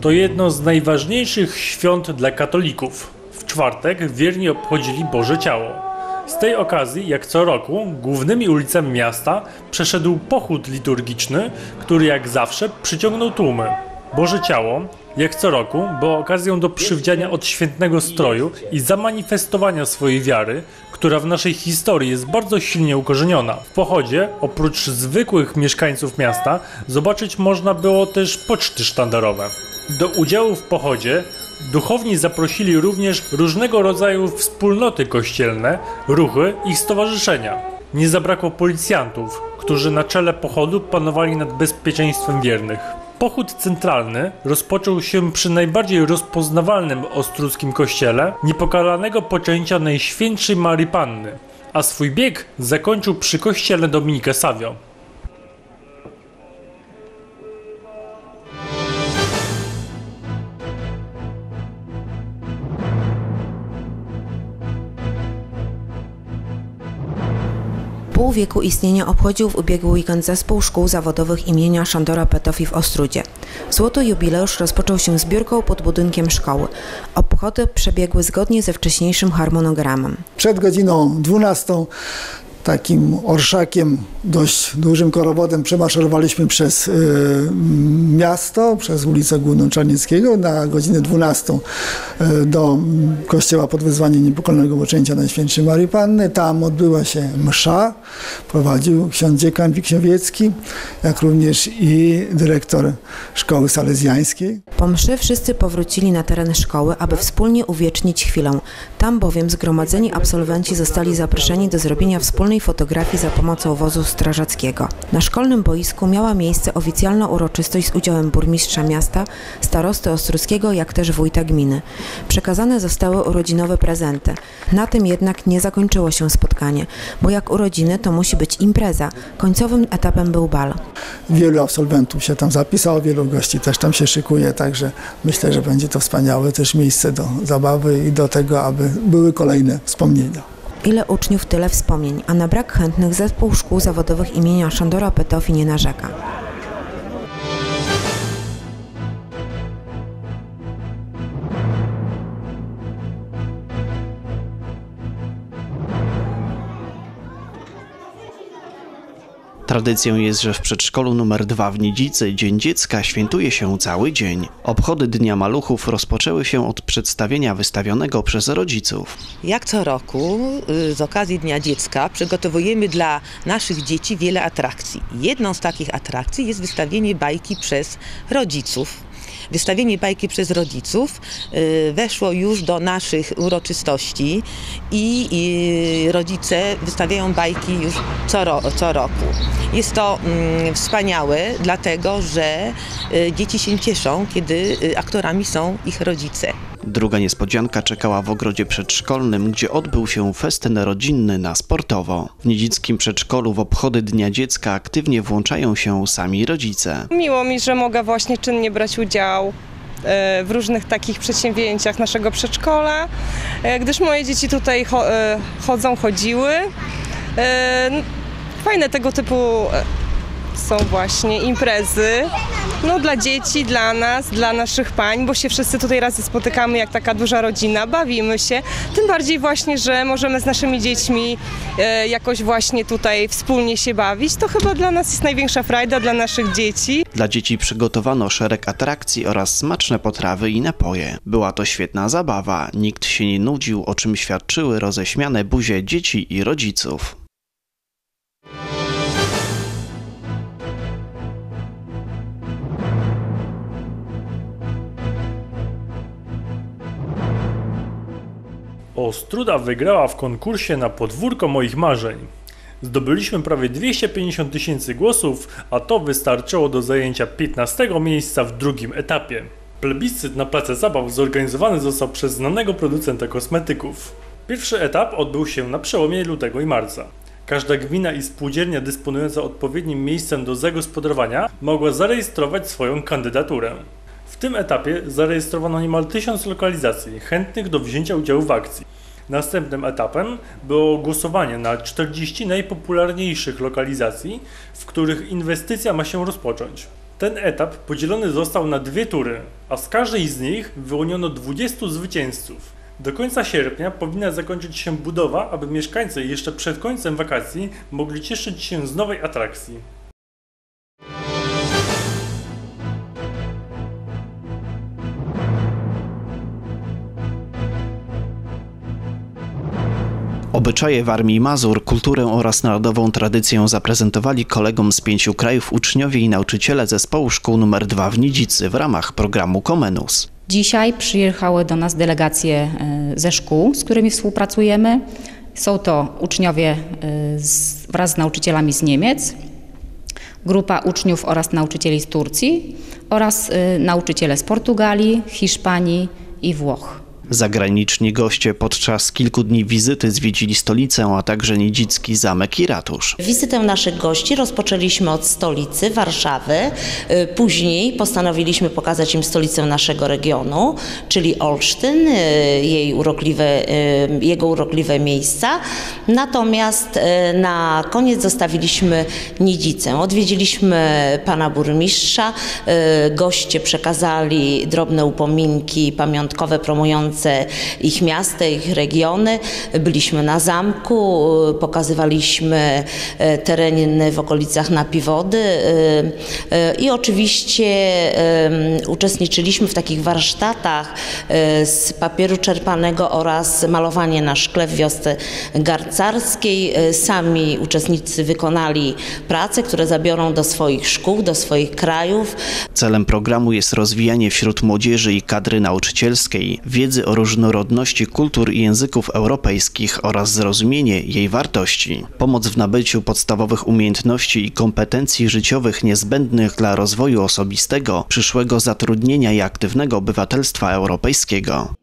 to jedno z najważniejszych świąt dla katolików. W czwartek wierni obchodzili Boże Ciało. Z tej okazji, jak co roku, głównymi ulicami miasta przeszedł pochód liturgiczny, który jak zawsze przyciągnął tłumy. Boże Ciało, jak co roku, było okazją do przywdziania odświętnego stroju i zamanifestowania swojej wiary, która w naszej historii jest bardzo silnie ukorzeniona. W pochodzie, oprócz zwykłych mieszkańców miasta, zobaczyć można było też poczty sztandarowe. Do udziału w pochodzie duchowni zaprosili również różnego rodzaju wspólnoty kościelne, ruchy i stowarzyszenia. Nie zabrakło policjantów, którzy na czele pochodu panowali nad bezpieczeństwem wiernych. Pochód centralny rozpoczął się przy najbardziej rozpoznawalnym ostruckim kościele Niepokalanego Poczęcia Najświętszej Marii Panny, a swój bieg zakończył przy kościele Dominika Savio. Pół wieku istnienia obchodził w ubiegły weekend zespół szkół zawodowych imienia Szandora Petofi w Ostródzie. Złoty jubileusz rozpoczął się zbiórką pod budynkiem szkoły. Obchody przebiegły zgodnie ze wcześniejszym harmonogramem. Przed godziną 12 takim orszakiem, dość dużym korowodem przemaszerowaliśmy przez miasto, przez ulicę Główną Czarnieckiego. Na godzinę 12 do kościoła pod wezwaniem Niepokalanego Poczęcia Najświętszej Marii Panny. Tam odbyła się msza, prowadził ksiądz dziekan Wiśniowiecki, jak również i dyrektor szkoły salezjańskiej. Po mszy wszyscy powrócili na teren szkoły, aby wspólnie uwiecznić chwilę. Tam bowiem zgromadzeni absolwenci zostali zaproszeni do zrobienia wspólnej fotografii za pomocą wozu strażackiego. Na szkolnym boisku miała miejsce oficjalna uroczystość z udziałem burmistrza miasta, starosty Ostruckiego, jak też wójta gminy. Przekazane zostały urodzinowe prezenty. Na tym jednak nie zakończyło się spotkanie, bo jak urodziny to musi być impreza. Końcowym etapem był bal. Wielu absolwentów się tam zapisało, wielu gości też tam się szykuje, także myślę, że będzie to wspaniałe też miejsce do zabawy i do tego, aby były kolejne wspomnienia. Ile uczniów, tyle wspomnień, a na brak chętnych zespół szkół zawodowych imienia Szandora Petofi nie narzeka. Tradycją jest, że w przedszkolu nr 2 w Nidzicy Dzień Dziecka świętuje się cały dzień. Obchody Dnia Maluchów rozpoczęły się od przedstawienia wystawionego przez rodziców. Jak co roku z okazji Dnia Dziecka przygotowujemy dla naszych dzieci wiele atrakcji. Jedną z takich atrakcji jest wystawienie bajki przez rodziców. Wystawienie bajki przez rodziców weszło już do naszych uroczystości i rodzice wystawiają bajki już co roku. Jest to wspaniałe, dlatego że dzieci się cieszą, kiedy aktorami są ich rodzice. Druga niespodzianka czekała w ogrodzie przedszkolnym, gdzie odbył się festyn rodzinny na sportowo. W nidzickim przedszkolu w obchody Dnia Dziecka aktywnie włączają się sami rodzice. Miło mi, że mogę właśnie czynnie brać udział w różnych takich przedsięwzięciach naszego przedszkola, gdyż moje dzieci tutaj chodziły. Fajne tego typu są właśnie imprezy, dla dzieci, dla nas, dla naszych pań, bo się wszyscy tutaj razem spotykamy jak taka duża rodzina, bawimy się, tym bardziej właśnie, że możemy z naszymi dziećmi jakoś właśnie tutaj wspólnie się bawić, to chyba dla nas jest największa frajda, dla naszych dzieci. Dla dzieci przygotowano szereg atrakcji oraz smaczne potrawy i napoje. Była to świetna zabawa, nikt się nie nudził, o czym świadczyły roześmiane buzie dzieci i rodziców. Ostruda wygrała w konkursie na podwórko moich marzeń. Zdobyliśmy prawie 250 000 głosów, a to wystarczyło do zajęcia 15. miejsca w drugim etapie. Plebiscyt na place zabaw zorganizowany został przez znanego producenta kosmetyków. Pierwszy etap odbył się na przełomie lutego i marca. Każda gmina i spółdzielnia dysponująca odpowiednim miejscem do zagospodarowania mogła zarejestrować swoją kandydaturę. W tym etapie zarejestrowano niemal 1000 lokalizacji chętnych do wzięcia udziału w akcji. Następnym etapem było głosowanie na 40 najpopularniejszych lokalizacji, w których inwestycja ma się rozpocząć. Ten etap podzielony został na 2 tury, a z każdej z nich wyłoniono 20 zwycięzców. Do końca sierpnia powinna zakończyć się budowa, aby mieszkańcy jeszcze przed końcem wakacji mogli cieszyć się z nowej atrakcji. Obyczaje Warmii i Mazur, kulturę oraz narodową tradycję zaprezentowali kolegom z 5 krajów uczniowie i nauczyciele zespołu szkół nr 2 w Nidzicy w ramach programu Comenus. Dzisiaj przyjechały do nas delegacje ze szkół, z którymi współpracujemy. Są to uczniowie wraz z nauczycielami z Niemiec, grupa uczniów oraz nauczycieli z Turcji oraz nauczyciele z Portugalii, Hiszpanii i Włoch. Zagraniczni goście podczas kilku dni wizyty zwiedzili stolicę, a także nidzicki zamek i ratusz. Wizytę naszych gości rozpoczęliśmy od stolicy Warszawy. Później postanowiliśmy pokazać im stolicę naszego regionu, czyli Olsztyn, jego urokliwe miejsca. Natomiast na koniec zostawiliśmy Nidzicę. Odwiedziliśmy pana burmistrza. Goście przekazali drobne upominki pamiątkowe promujące ich miasta, ich regiony. Byliśmy na zamku, pokazywaliśmy tereny w okolicach Napiwody i oczywiście uczestniczyliśmy w takich warsztatach z papieru czerpanego oraz malowanie na szkle w wiosce garcarskiej. Sami uczestnicy wykonali prace, które zabiorą do swoich szkół, do swoich krajów. Celem programu jest rozwijanie wśród młodzieży i kadry nauczycielskiej wiedzy o różnorodności kultur i języków europejskich oraz zrozumienie jej wartości. Pomoc w nabyciu podstawowych umiejętności i kompetencji życiowych niezbędnych dla rozwoju osobistego, przyszłego zatrudnienia i aktywnego obywatelstwa europejskiego.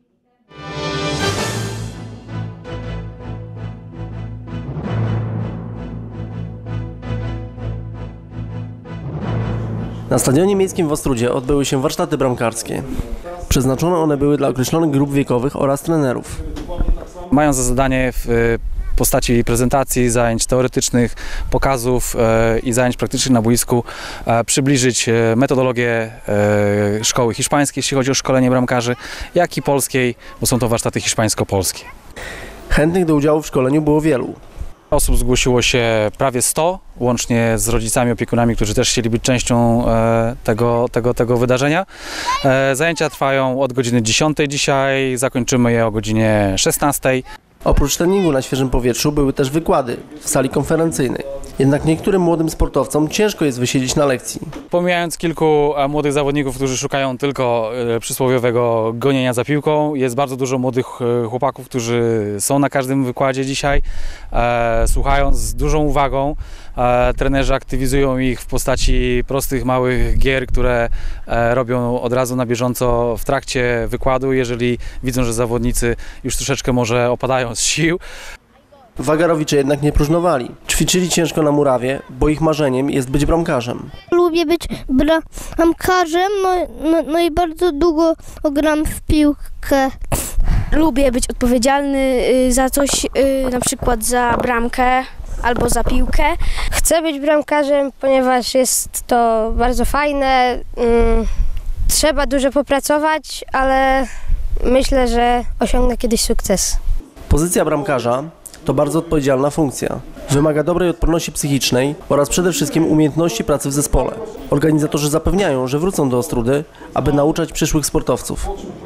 Na Stadionie Miejskim w Ostródzie odbyły się warsztaty bramkarskie. Przeznaczone one były dla określonych grup wiekowych oraz trenerów. Mają za zadanie w postaci prezentacji, zajęć teoretycznych, pokazów i zajęć praktycznych na boisku przybliżyć metodologię szkoły hiszpańskiej, jeśli chodzi o szkolenie bramkarzy, jak i polskiej, bo są to warsztaty hiszpańsko-polskie. Chętnych do udziału w szkoleniu było wielu. Osób zgłosiło się prawie 100, łącznie z rodzicami, opiekunami, którzy też chcieli być częścią tego wydarzenia. Zajęcia trwają od godziny 10 dzisiaj, zakończymy je o godzinie 16. Oprócz treningu na świeżym powietrzu były też wykłady w sali konferencyjnej. Jednak niektórym młodym sportowcom ciężko jest wysiedzieć na lekcji. Pomijając kilku młodych zawodników, którzy szukają tylko przysłowiowego gonienia za piłką, jest bardzo dużo młodych chłopaków, którzy są na każdym wykładzie dzisiaj, słuchają z dużą uwagą. Trenerzy aktywizują ich w postaci prostych, małych gier, które robią od razu na bieżąco w trakcie wykładu, jeżeli widzą, że zawodnicy już troszeczkę może opadają z sił. Wagarowicze jednak nie próżnowali. Ćwiczyli ciężko na murawie, bo ich marzeniem jest być bramkarzem. Lubię być bramkarzem, no i bardzo długo gram w piłkę. Lubię być odpowiedzialny za coś, na przykład za bramkę albo za piłkę. Chcę być bramkarzem, ponieważ jest to bardzo fajne. Trzeba dużo popracować, ale myślę, że osiągnę kiedyś sukces. Pozycja bramkarza to bardzo odpowiedzialna funkcja. Wymaga dobrej odporności psychicznej oraz przede wszystkim umiejętności pracy w zespole. Organizatorzy zapewniają, że wrócą do Ostródy, aby nauczać przyszłych sportowców.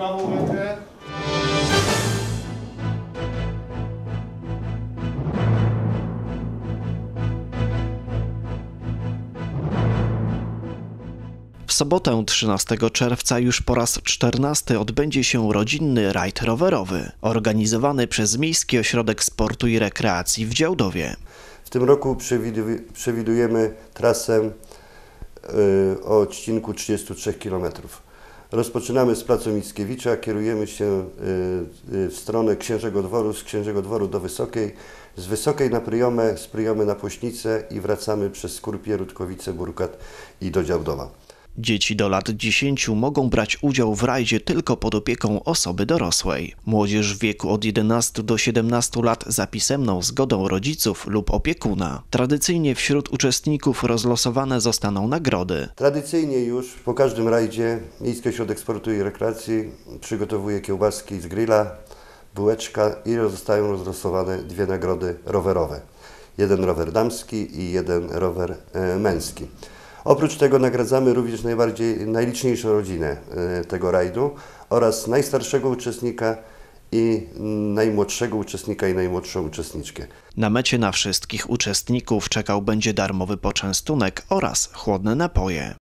W sobotę 13 czerwca już po raz 14 odbędzie się rodzinny rajd rowerowy, organizowany przez Miejski Ośrodek Sportu i Rekreacji w Działdowie. W tym roku przewidujemy trasę o odcinku 33 km. Rozpoczynamy z placu Mickiewicza, kierujemy się w stronę Księżego Dworu, z Księżego Dworu do Wysokiej, z Wysokiej na Pryjomę, z Pryjomy na Płośnicę i wracamy przez Skurpie, Rutkowice, Burkat i do Działdowa. Dzieci do lat 10 mogą brać udział w rajdzie tylko pod opieką osoby dorosłej. Młodzież w wieku od 11 do 17 lat za pisemną zgodą rodziców lub opiekuna. Tradycyjnie wśród uczestników rozlosowane zostaną nagrody. Tradycyjnie już po każdym rajdzie Miejski Ośrodek Sportu i Rekreacji przygotowuje kiełbaski z grilla, bułeczka i zostają rozlosowane 2 nagrody rowerowe. 1 rower damski i 1 rower męski. Oprócz tego nagradzamy również najliczniejszą rodzinę tego rajdu oraz najstarszego uczestnika i najmłodszego uczestnika i najmłodszą uczestniczkę. Na mecie na wszystkich uczestników czekał będzie darmowy poczęstunek oraz chłodne napoje.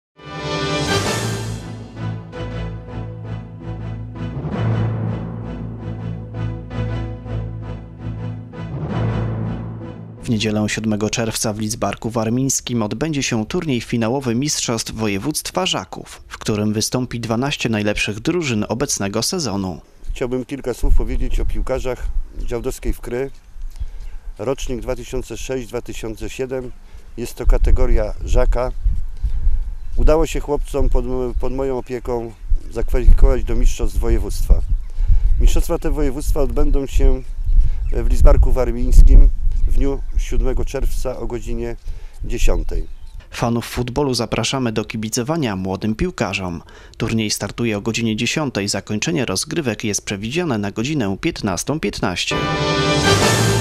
W niedzielę 7 czerwca w Lidzbarku Warmińskim odbędzie się turniej finałowy Mistrzostw Województwa Żaków, w którym wystąpi 12 najlepszych drużyn obecnego sezonu. Chciałbym kilka słów powiedzieć o piłkarzach działdowskiej Wkry. Rocznik 2006-2007 jest to kategoria Żaka. Udało się chłopcom pod moją opieką zakwalifikować do Mistrzostw Województwa. Mistrzostwa te województwa odbędą się w Lidzbarku Warmińskim w dniu 7 czerwca o godzinie 10. Fanów futbolu zapraszamy do kibicowania młodym piłkarzom. Turniej startuje o godzinie 10. Zakończenie rozgrywek jest przewidziane na godzinę 15:15.